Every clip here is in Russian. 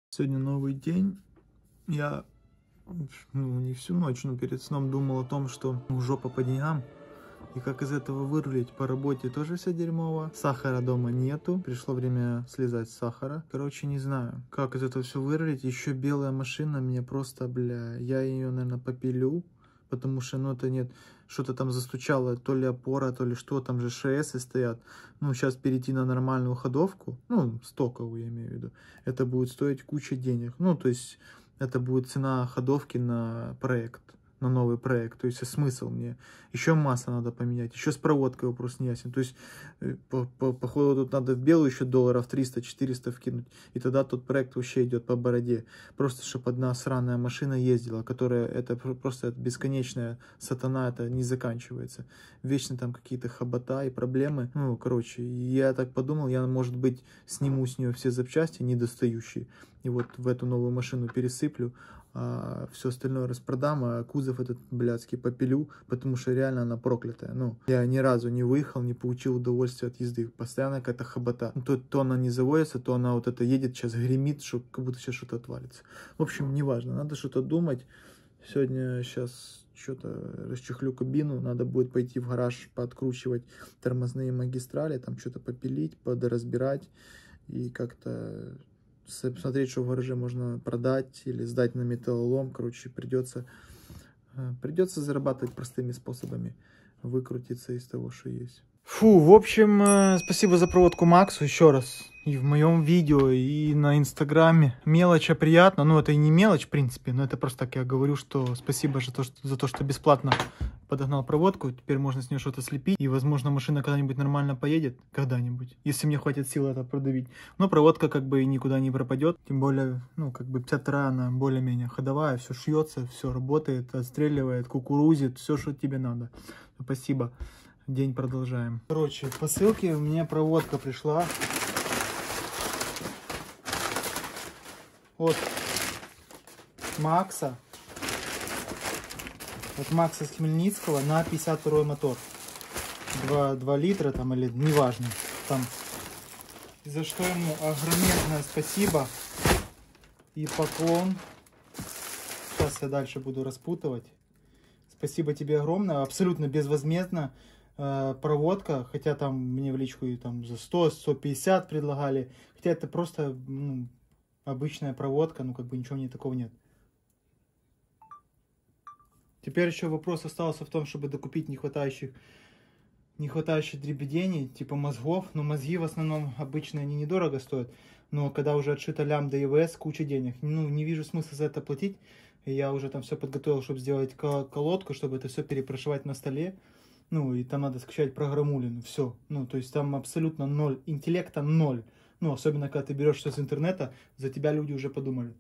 Сегодня новый день. Я, не всю ночь, но перед сном думал о том, что жопа по деньгам. И как из этого вырулить. По работе тоже все дерьмово. Сахара дома нету. Пришло время слезать с сахара. Короче, не знаю, как из этого все вырулить. Еще белая машина мне просто, бля, я ее, наверное, попилю. Потому что, это нет, что-то там застучало, то ли опора, то ли что, там же ШСы стоят. Сейчас перейти на нормальную ходовку, стоковую я имею в виду, это будет стоить кучу денег. То есть, это будет цена ходовки на проект, на новый проект. То есть, смысл мне. Еще масло надо поменять, еще с проводкой вопрос не ясен. То есть, походу, тут надо в белую еще долларов 300-400 вкинуть. И тогда тот проект вообще идет по бороде. Просто, чтобы одна сраная машина ездила, которая, это просто бесконечная сатана, это не заканчивается. Вечно там какие-то хобота и проблемы. Я так подумал, я, может быть, сниму с нее все запчасти недостающие. И вот в эту новую машину пересыплю. А все остальное распродам, а кузов этот блядский попилю, потому что реально она проклятая. Я ни разу не выехал, не получил удовольствия от езды. Постоянно какая-то хобота. То она не заводится, то она вот это едет, сейчас гремит, что как будто сейчас что-то отвалится. В общем, неважно, надо что-то думать. Сейчас что-то расчехлю кабину, надо будет пойти в гараж, пооткручивать тормозные магистрали, там что-то попилить, подразбирать и как-то смотреть, что в гараже можно продать или сдать на металлолом. Короче, придется зарабатывать простыми способами, выкрутиться из того, что есть. В общем, спасибо за проводку Максу еще раз. И в моем видео, и на Инстаграме. Мелочь, а приятно. Это и не мелочь, в принципе, но это просто так я говорю, что спасибо за то, что бесплатно подогнал проводку. Теперь можно с нее что-то слепить. И, возможно, машина когда-нибудь нормально поедет. Когда-нибудь. Если мне хватит сил это продавить. Но проводка как бы никуда не пропадет. Тем более, 52 она более-менее ходовая. Все шьется, все работает, отстреливает, кукурузит. Все, что тебе надо. Спасибо. День продолжаем. Короче, по ссылке у меня проводка пришла. От Макса. От Макса с Хмельницкого на 52-й мотор. 2 литра там или неважно. Там. За что ему огромное спасибо. И поклон. Сейчас я дальше буду распутывать. Спасибо тебе огромное. Абсолютно безвозмездно. Проводка, хотя там мне в личку и там за 100-150 предлагали, хотя это просто обычная проводка, ничего не такого нет. Теперь еще вопрос остался в том, чтобы докупить не хватающих дребедений, типа мозгов, но мозги в основном обычные, они недорого стоят, но когда уже отшито лямбда и ВС, куча денег, не вижу смысла за это платить, и я уже там все подготовил, чтобы сделать колодку, чтобы это все перепрошивать на столе. И там надо скачать программулину, все. То есть там абсолютно ноль, интеллекта ноль. Особенно, когда ты берешь все с интернета, за тебя люди уже подумали.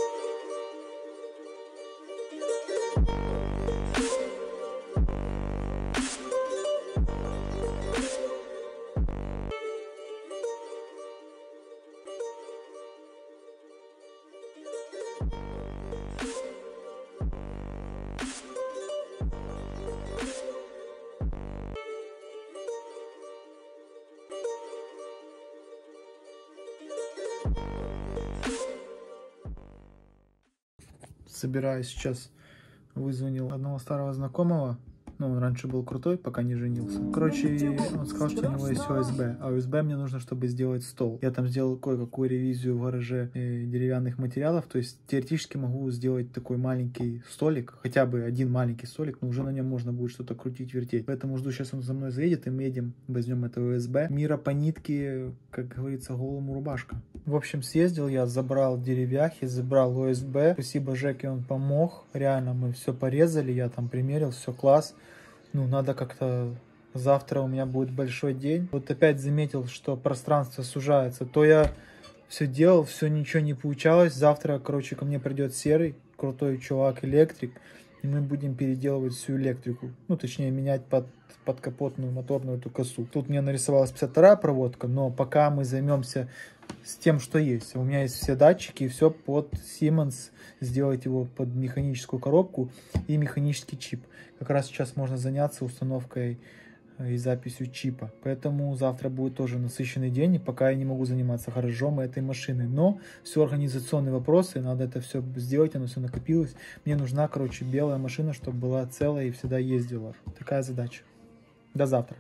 Собираюсь сейчас, вызвонил одного старого знакомого. Он раньше был крутой, пока не женился. Короче, он сказал, что у него есть ОСБ. А ОСБ мне нужно, чтобы сделать стол. Я там сделал кое-какую ревизию в гараже деревянных материалов. То есть, теоретически могу сделать такой маленький столик. Хотя бы один маленький столик, но уже на нем можно будет что-то крутить, вертеть. Поэтому жду, сейчас он за мной заедет, и мы едем, возьмем это ОСБ. Мира по нитке, как говорится, голому рубашка. В общем, съездил я, забрал деревяхи, забрал ОСБ. Спасибо Жеке, он помог. Реально, мы все порезали, я там примерил, все класс. Надо как-то... Завтра у меня будет большой день. Вот опять заметил, что пространство сужается. То я все делал, все ничего не получалось. Завтра, короче, ко мне придет серый, крутой чувак, электрик. И мы будем переделывать всю электрику. Точнее, менять под капотную моторную эту косу. Тут мне нарисовалась 52-я проводка, но пока мы займемся с тем, что есть. У меня есть все датчики и все под Siemens. Сделать его под механическую коробку и механический чип. Как раз сейчас можно заняться установкой и записью чипа. Поэтому завтра будет тоже насыщенный день, и пока я не могу заниматься гаражом этой машины. Но все организационные вопросы, надо это все сделать, оно все накопилось. Мне нужна, короче, белая машина, чтобы была целая и всегда ездила. Такая задача. До завтра.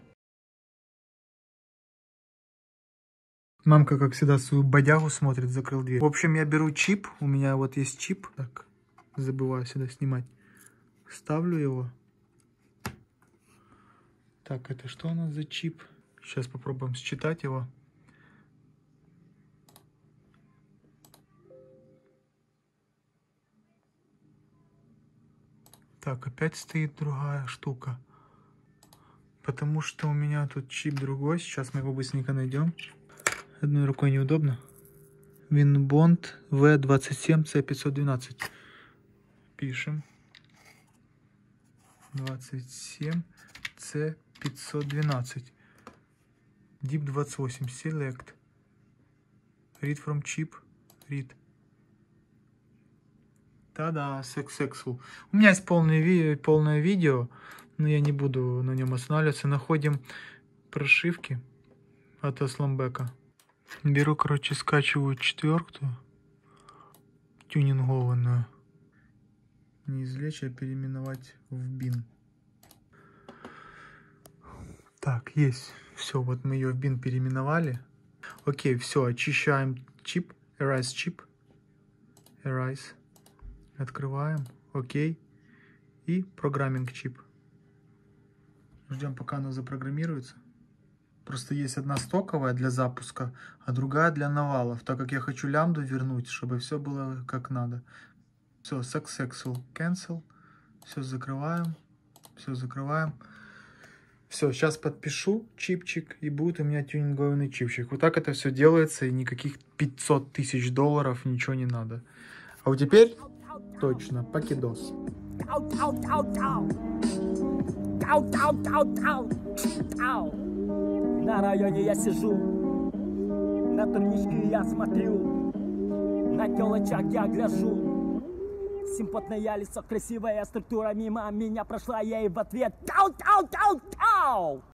Мамка, как всегда, свою бодягу смотрит, закрыл дверь. В общем, я беру чип, у меня вот есть чип. Так, забываю сюда снимать. Ставлю его. Так, это что у нас за чип? Сейчас попробуем считать его. Так, опять стоит другая штука. Потому что у меня тут чип другой. Сейчас мы его быстренько найдем. Одной рукой неудобно. Winbond V27C512. Пишем. 27C512. Deep 28. Select. Read from chip. Read. Та-да, successful. У меня есть полное видео, но я не буду на нем останавливаться. Находим прошивки от Aslamback. Беру, короче, скачиваю 4-ю, тюнингованную. Не извлечь, а переименовать в bin. Так, есть. Все, вот мы ее в bin переименовали. Окей, все, очищаем чип. Erase чип. Erase. Открываем. Окей. И программинг чип. Ждем, пока она запрограммируется. Просто есть одна стоковая для запуска, а другая для навалов, так как я хочу лямбду вернуть, чтобы все было как надо. Все, successful, cancel. Все закрываем. Все закрываем. Все, сейчас подпишу чипчик, и будет у меня тюнингованный чипчик. Вот так это все делается, и никаких 500 тысяч долларов, ничего не надо. А вот теперь точно, покидос. На районе я сижу, на турничке я смотрю, на телочек я гляжу. Симпотное лицо, красивая структура мимо меня прошла, я и в ответ тау-тау-тау-тау.